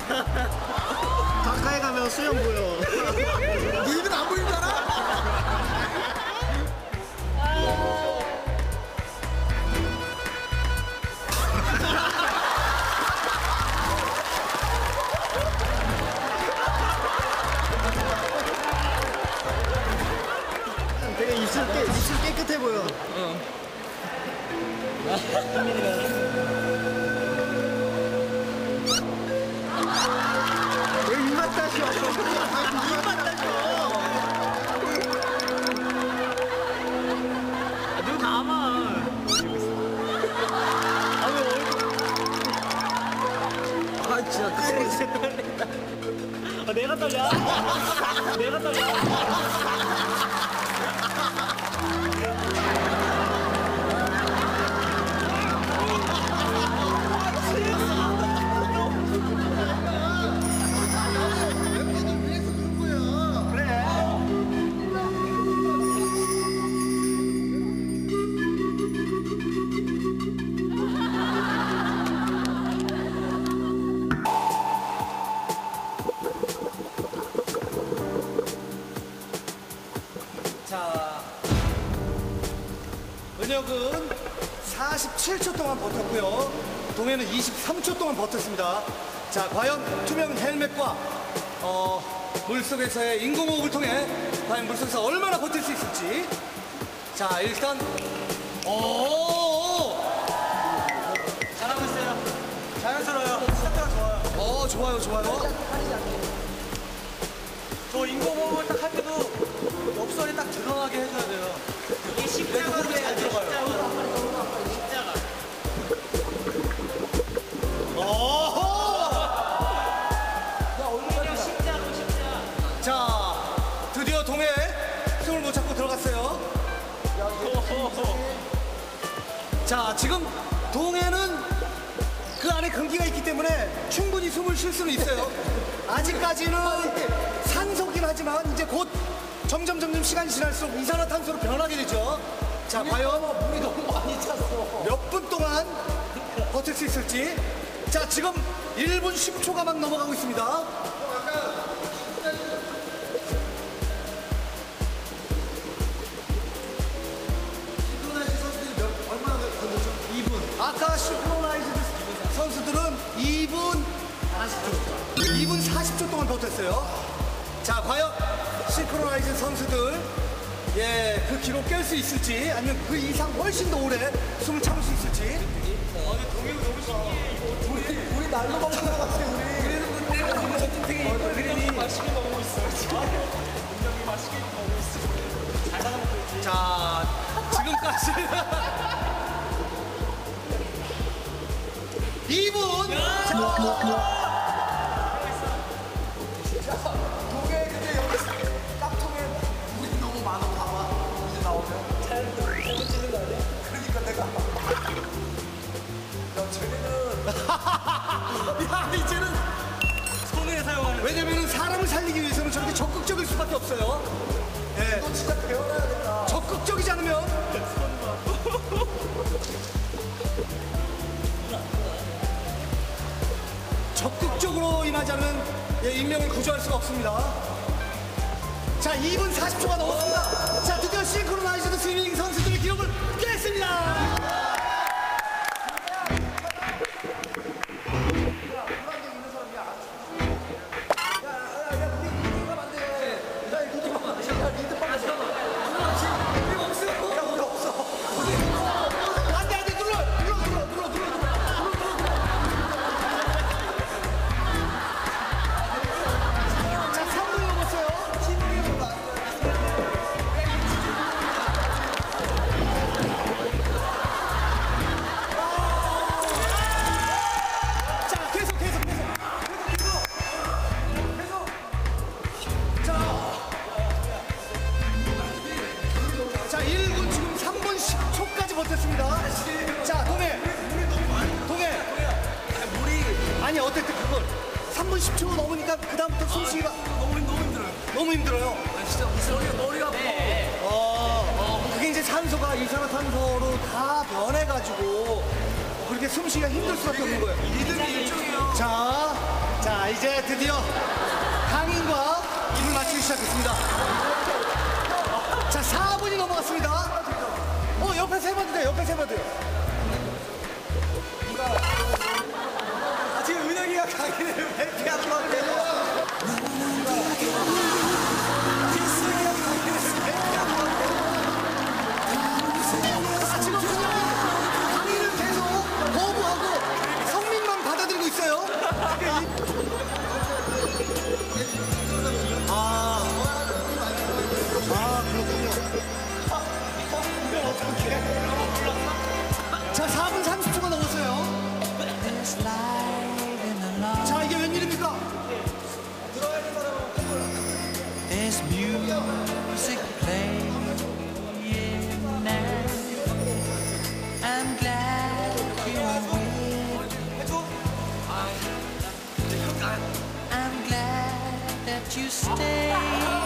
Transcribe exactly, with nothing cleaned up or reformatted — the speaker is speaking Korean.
가까이 가면 수영 보여. 네 입은 안 보이잖아. 되게 입술, 깨, 입술 깨끗해 보여. 응. 왜 입맛 다셔? 입맛 다셔. 아, 눈 감아. 아, 왜 얼굴. 아, 진짜. 진짜 떨린다. 아, 내가 떨려. 내가 떨려. 자, 은혁은 사십칠 초 동안 버텼고요. 동해는 이십삼 초 동안 버텼습니다. 자, 과연 투명 헬멧과 어, 물속에서의 인공호흡을 통해 과연 물속에서 얼마나 버틸 수 있을지. 자, 일단 오, 잘하고 있어요. 자연스러워요. 상태가 좋아요. 어, 좋아요, 좋아요. 저 인공호흡을 딱 할 때도 옆선이 딱 드러나게 해줘야 돼요. 이게 십자가로 잘 들어가요. 십자가. 오! 십자로 십자가. 자, 드디어 동해 숨을 못 참고 들어갔어요. 자, 지금 동해는 그 안에 공기가 있기 때문에 충분히 숨을 쉴 수는 있어요. 아직까지는 산소긴 하지만 이제 곧 점점 점점 시간이 지날수록 이산화탄소로 변하게 되죠. 자, 과연 물이 너무 많이 찼어. 몇 분 동안 버틸 수 있을지. 자, 지금 일 분 십 초가 막 넘어가고 있습니다. 아까 싱크로나이즈드 선수들은 이 분 이 분 사십 초 동안 버텼어요. 자, 과연 싱크로나이즈 선수들 예, 그 기록 깰 수 있을지 아니면 그 이상 훨씬 더 오래 숨을 참을 수 있을지. 우리 우리 날로 먹는 것 같아. 우리 그래도 근데 어떤 그림이 맛있게 먹고 있어. 분명히 맛있게 먹고 있어. 잘 먹고 있지. 자, 지금까지 이 분. 자, 동해 근데 여기 깍통에 물이 너무 많아. 봐봐. 이제 나오면. 잘 묻히는 거 아니야? 그러니까 내가. 야, 쟤네는. 야, 이제는. 손을 사용하는. 왜냐면은 사람을 살리기 위해서는 저렇게 적극적일 수밖에 없어요. 예. 너 진짜 배워놔야겠다. 적극적이지 않으면. 적극적으로 임하지 않으면 예, 인명을 구조할 수가 없습니다. 자, 이 분 사십 초가 넘었습니다. 자, 드디어 싱크로나이즈드 스위밍 선수들의 기록을 깼습니다. 자, 동해. 동해. 물이. 아니, 어쨌든 그걸 삼 분 십 초 넘으니까 그다음부터 숨쉬기가. 너무 너무 힘들어요. 너무 힘들어요. 아, 진짜 머리가 머리가 아파. 어, 그게 이제 산소가 이산화탄소로 다 변해가지고 그렇게 숨쉬기가 힘들 수밖에 없는 거예요. 리듬이 일종이요. 자, 자 이제 드디어 강인과 입을 맞추기 시작했습니다. 자, 사 분이 넘어갔습니다. 어, 옆에 세봐도 돼요. 옆에 세봐도 돼요. 아, 지금 은혁이가 강의를 회피하는 것 같아요. 아, 지금 강인은 계속 거부하고 성민만 받아들이고 있어요. 아, 아 그렇군요. 자, 사 분 삼십 초가 넘었어요. 자, 이게 웬일입니까? There's music playing now. I'm glad you are with me. I'm glad that you stay.